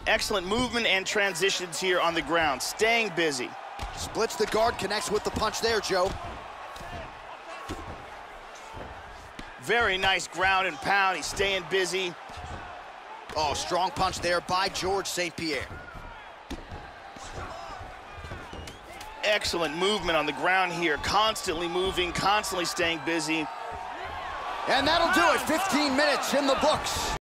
Excellent movement and transitions here on the ground, staying busy. Splits the guard, connects with the punch there, Joe. Very nice ground and pound. He's staying busy. Oh, strong punch there by George St. Pierre. Excellent movement on the ground here. Constantly moving, constantly staying busy. And that'll do it. 15 minutes in the books.